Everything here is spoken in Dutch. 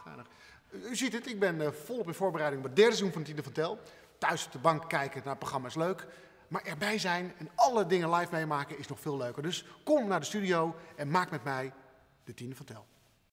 geinig. U ziet het, ik ben volop in voorbereiding op het derde seizoen van Tiende van Tel. Thuis op de bank kijken naar het programma is leuk. Maar erbij zijn en alle dingen live meemaken is nog veel leuker. Dus kom naar de studio en maak met mij de Tiende van Tel.